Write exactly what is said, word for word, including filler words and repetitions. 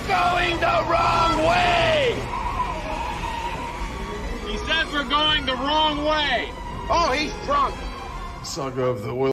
going the wrong way! He says we're going the wrong way! Oh, he's drunk! Saga of the oil